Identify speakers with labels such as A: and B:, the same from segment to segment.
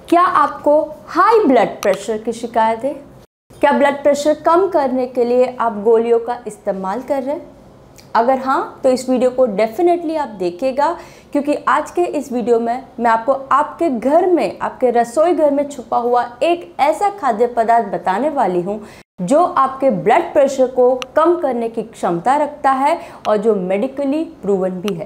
A: क्या आपको high blood pressure की शिकायत है? क्या ब्लड प्रेशर कम करने के लिए आप गोलियों का इस्तेमाल कर रहे हैं? अगर हाँ, तो इस वीडियो को डेफिनेटली आप देखिएगा, क्योंकि आज के इस वीडियो में मैं आपको आपके घर में, आपके रसोई घर में छुपा हुआ एक ऐसा खाद्य पदार्थ बताने वाली हूँ जो आपके ब्लड प्रेशर को कम करने की क्षमता रखता है और जो मेडिकली प्रूवन भी है।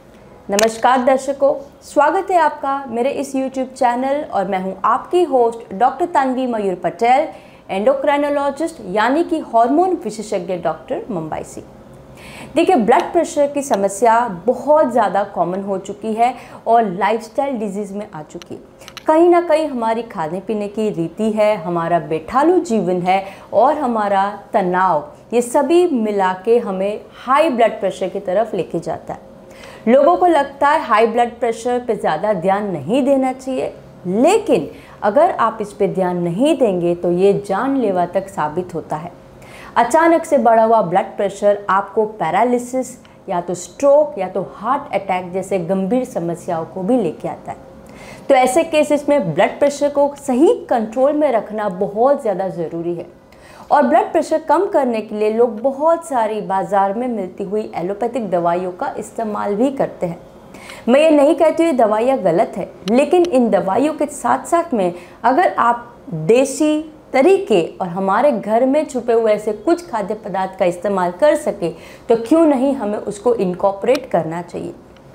A: नमस्कार दर्शकों, स्वागत है आपका मेरे इस YouTube चैनल और मैं हूं आपकी host doctor Tanvi Mayur Patel, endocrinologist यानी कि हार्मोन विशेषज्ञ डॉक्टर मुंबई से। देखिए, ब्लड प्रेशर की समस्या बहुत ज़्यादा कॉमन हो चुकी है और लाइफस्टाइल डिजीज़ में आ चुकी है। कहीं ना कहीं हमारी खाने पीने की रीति है, हमारा बेठालू जीवन है और हमारा तनाव, ये सभी मिला के हमें हाई ब्लड प्रेशर की तरफ लेके जाता है। लोगों को लगता है हाई ब्लड प्रेशर पे ज़्यादा ध्यान नहीं देना चाहिए, लेकिन अगर आप इस पे ध्यान नहीं देंगे तो ये जानलेवा तक साबित होता है। अचानक से बढ़ा हुआ ब्लड प्रेशर आपको पैरालिसिस या तो स्ट्रोक या तो हार्ट अटैक जैसे गंभीर समस्याओं को भी लेके आता है। तो ऐसे केसेस में ब्लड प्रेशर को सही कंट्रोल में रखना बहुत ज़्यादा ज़रूरी है। और ब्लड प्रेशर कम करने के लिए लोग बहुत सारी बाज़ार में मिलती हुई एलोपैथिक दवाइयों का इस्तेमाल भी करते हैं। मैं ये नहीं कहती ये दवाइयाँ गलत है, लेकिन इन दवाइयों के साथ साथ में अगर आप देसी तरीके और हमारे घर में छुपे हुए ऐसे कुछ खाद्य पदार्थ का इस्तेमाल कर सके तो क्यों नहीं हमें उसको इनकॉर्पोरेट करना चाहिए।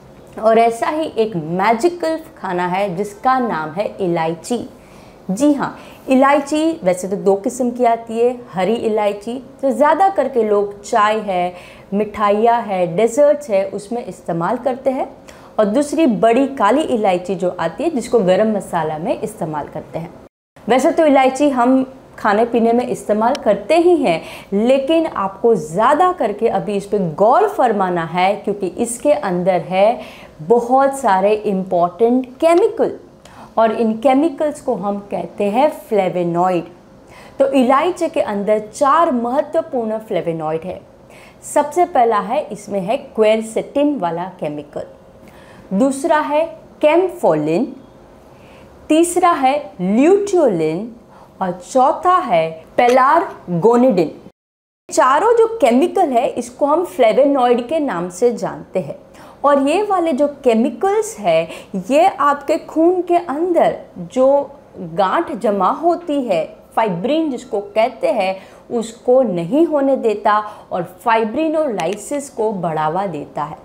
A: और ऐसा ही एक मैजिकल खाना है जिसका नाम है इलायची। जी हाँ, इलायची वैसे तो दो किस्म की आती है। हरी इलायची तो ज़्यादा करके लोग चाय है, मिठाइयाँ है, डेजर्ट्स है उसमें इस्तेमाल करते हैं, और दूसरी बड़ी काली इलायची जो आती है जिसको गरम मसाला में इस्तेमाल करते हैं। वैसे तो इलायची हम खाने पीने में इस्तेमाल करते ही हैं, लेकिन आपको ज़्यादा करके अभी इस पर गौर फरमाना है, क्योंकि इसके अंदर है बहुत सारे इम्पॉर्टेंट केमिकल और इन केमिकल्स को हम कहते हैं फ्लेवेनॉइड। तो इलायची के अंदर 4 महत्वपूर्ण फ्लेवेनॉइड है। सबसे पहला है, इसमें है क्वेरसेटिन वाला केमिकल, दूसरा है कैम्फोलिन, तीसरा है ल्यूटियोलिन और चौथा है पेलारगोनिडिन। चारों जो केमिकल है इसको हम फ्लेवेनॉइड के नाम से जानते हैं। और ये वाले जो केमिकल्स है ये आपके खून के अंदर जो गांठ जमा होती है, फाइब्रिन जिसको कहते हैं, उसको नहीं होने देता और फाइब्रिनोलाइसिस को बढ़ावा देता है।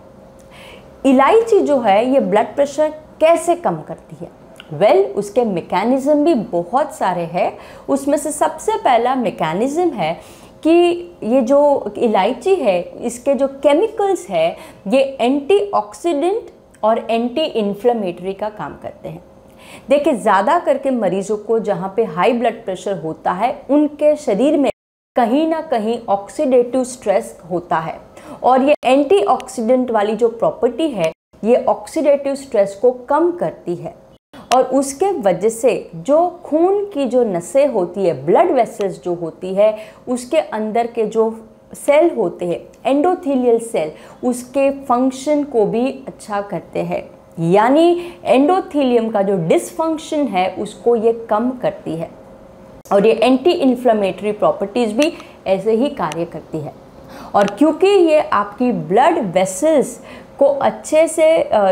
A: इलायची जो है ये ब्लड प्रेशर कैसे कम करती है? उसके मैकेनिज़्म भी बहुत सारे हैं। उसमें से सबसे पहला मैकेनिज़्म है कि ये जो इलायची है इसके जो केमिकल्स है ये एंटीऑक्सीडेंट और एंटी इन्फ्लेमेटरी का काम करते हैं। देखिए, ज़्यादा करके मरीज़ों को जहाँ पे हाई ब्लड प्रेशर होता है उनके शरीर में कहीं ना कहीं ऑक्सीडेटिव स्ट्रेस होता है, और ये एंटीऑक्सीडेंट वाली जो प्रॉपर्टी है ये ऑक्सीडेटिव स्ट्रेस को कम करती है। और उसके वजह से जो खून की जो नसें होती है, ब्लड वेसल्स जो होती है, उसके अंदर के जो सेल होते हैं एंडोथेलियल सेल, उसके फंक्शन को भी अच्छा करते हैं। यानी एंडोथेलियम का जो डिसफंक्शन है उसको ये कम करती है, और ये एंटी इन्फ्लेमेटरी प्रॉपर्टीज़ भी ऐसे ही कार्य करती है। और क्योंकि ये आपकी ब्लड वेसल्स को अच्छे से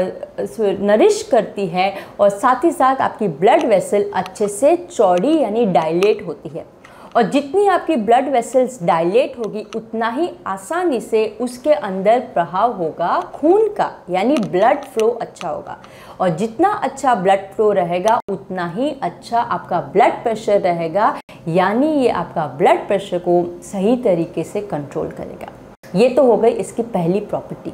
A: नरिश करती है और साथ ही साथ आपकी ब्लड वेसल अच्छे से चौड़ी यानी डायलेट होती है, और जितनी आपकी ब्लड वेसल्स डायलेट होगी उतना ही आसानी से उसके अंदर प्रवाह होगा खून का, यानी ब्लड फ्लो अच्छा होगा, और जितना अच्छा ब्लड फ्लो रहेगा उतना ही अच्छा आपका ब्लड प्रेशर रहेगा, यानी ये आपका ब्लड प्रेशर को सही तरीके से कंट्रोल करेगा। ये तो हो गई इसकी पहली प्रॉपर्टी।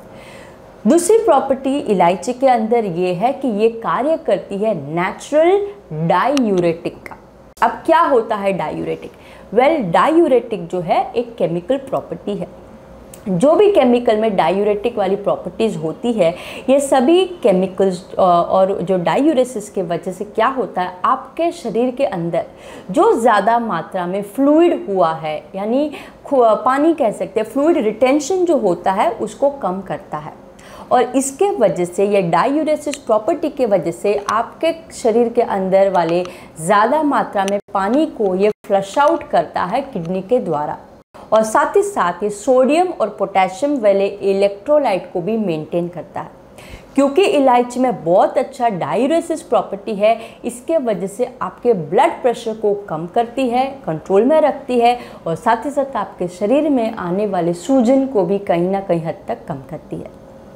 A: दूसरी प्रॉपर्टी इलायची के अंदर ये है कि ये कार्य करती है नेचुरल डायूरेटिक का। अब क्या होता है डायूरेटिक? डायूरेटिक जो है एक केमिकल प्रॉपर्टी है। जो भी केमिकल में डायूरेटिक वाली प्रॉपर्टीज़ होती है, ये सभी केमिकल्स और जो डायूरेसिस के वजह से क्या होता है, आपके शरीर के अंदर जो ज़्यादा मात्रा में फ्लूइड हुआ है, यानी पानी कह सकते हैं, फ्लूइड रिटेंशन जो होता है उसको कम करता है। और इसके वजह से ये डायूरेसिस प्रॉपर्टी के वजह से आपके शरीर के अंदर वाले ज़्यादा मात्रा में पानी को ये फ्लश आउट करता है किडनी के द्वारा, और साथ ही साथ ये सोडियम और पोटेशियम वाले इलेक्ट्रोलाइट को भी मेंटेन करता है। क्योंकि इलायची में बहुत अच्छा डायूरेसिस प्रॉपर्टी है, इसके वजह से आपके ब्लड प्रेशर को कम करती है, कंट्रोल में रखती है, और साथ ही साथ आपके शरीर में आने वाले सूजन को भी कहीं ना कहीं हद तक कम करती है।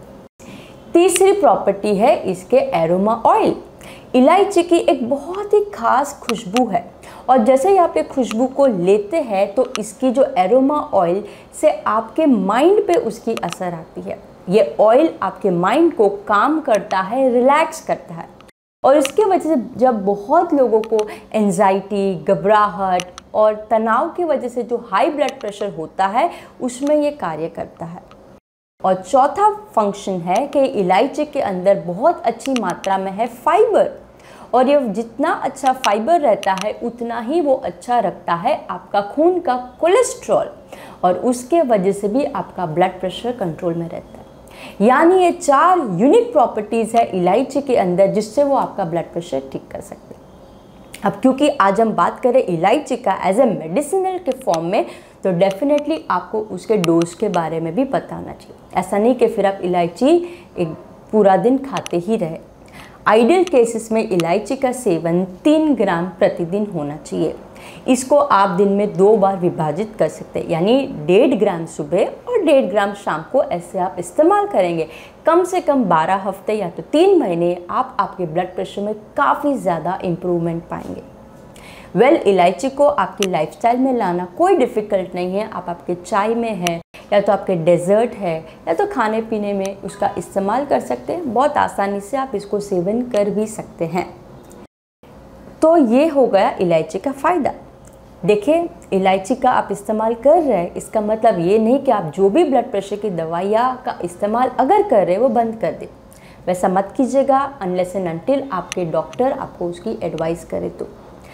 A: तीसरी प्रॉपर्टी है इसके एरोमा ऑयल। इलायची की एक बहुत ही खास खुशबू है, और जैसे ही आप ये खुशबू को लेते हैं तो इसकी जो एरोमा ऑयल से आपके माइंड पे उसकी असर आती है। ये ऑयल आपके माइंड को काम करता है, रिलैक्स करता है, और इसके वजह से जब बहुत लोगों को एंजाइटी, घबराहट और तनाव की वजह से जो हाई ब्लड प्रेशर होता है उसमें ये कार्य करता है। और चौथा फंक्शन है कि इलायची के अंदर बहुत अच्छी मात्रा में है फाइबर, और ये जितना अच्छा फाइबर रहता है उतना ही वो अच्छा रखता है आपका खून का कोलेस्ट्रॉल, और उसके वजह से भी आपका ब्लड प्रेशर कंट्रोल में रहता है। यानी ये 4 यूनिक प्रॉपर्टीज़ है इलायची के अंदर जिससे वो आपका ब्लड प्रेशर ठीक कर सकते हैं। अब क्योंकि आज हम बात करें इलायची का एज ए मेडिसिनल के फॉर्म में, तो डेफिनेटली आपको उसके डोज के बारे में भी पता होना चाहिए। ऐसा नहीं कि फिर आप इलायची एक पूरा दिन खाते ही रहे। आइडियल केसेस में इलायची का सेवन 3 ग्राम प्रतिदिन होना चाहिए। इसको आप दिन में 2 बार विभाजित कर सकते हैं, यानी 1.5 ग्राम सुबह और 1.5 ग्राम शाम को। ऐसे आप इस्तेमाल करेंगे कम से कम 12 हफ्ते या तो 3 महीने, आप आपके ब्लड प्रेशर में काफ़ी ज़्यादा इम्प्रूवमेंट पाएंगे। इलायची को आपकी लाइफस्टाइल में लाना कोई डिफ़िकल्ट नहीं है। आप आपके चाय में है, या तो आपके डेजर्ट है, या तो खाने पीने में उसका इस्तेमाल कर सकते हैं। बहुत आसानी से आप इसको सेवन कर भी सकते हैं। तो ये हो गया इलायची का फ़ायदा। देखिए, इलायची का आप इस्तेमाल कर रहे हैं, इसका मतलब ये नहीं कि आप जो भी ब्लड प्रेशर की दवाइयाँ का इस्तेमाल अगर कर रहे हैं वो बंद कर दें। वैसा मत कीजिएगा अनलेस एंड अनटिल आपके डॉक्टर आपको उसकी एडवाइस करे। तो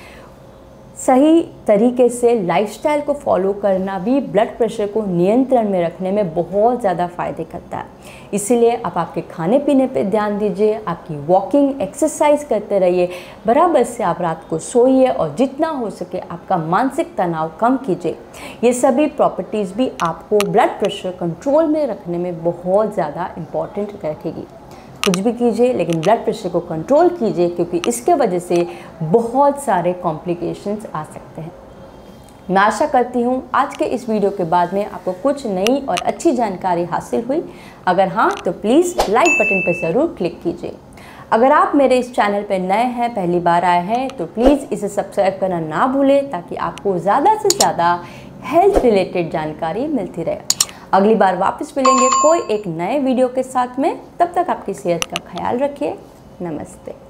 A: सही तरीके से लाइफस्टाइल को फॉलो करना भी ब्लड प्रेशर को नियंत्रण में रखने में बहुत ज़्यादा फ़ायदे करता है। इसीलिए आप आपके खाने पीने पे ध्यान दीजिए, आपकी वॉकिंग एक्सरसाइज करते रहिए, बराबर से आप रात को सोइए, और जितना हो सके आपका मानसिक तनाव कम कीजिए। ये सभी प्रॉपर्टीज़ भी आपको ब्लड प्रेशर कंट्रोल में रखने में बहुत ज़्यादा इम्पॉर्टेंट रखेगी। कुछ भी कीजिए लेकिन ब्लड प्रेशर को कंट्रोल कीजिए, क्योंकि इसके वजह से बहुत सारे कॉम्प्लिकेशंस आ सकते हैं। मैं आशा करती हूँ आज के इस वीडियो के बाद में आपको कुछ नई और अच्छी जानकारी हासिल हुई। अगर हाँ तो प्लीज़ लाइक बटन पर ज़रूर क्लिक कीजिए। अगर आप मेरे इस चैनल पर नए हैं, पहली बार आए हैं, तो प्लीज़ इसे सब्सक्राइब करना ना भूलें, ताकि आपको ज़्यादा से ज़्यादा हेल्थ रिलेटेड जानकारी मिलती रहे। अगली बार वापस मिलेंगे कोई एक नए वीडियो के साथ में। तब तक आपकी सेहत का ख्याल रखिए। नमस्ते।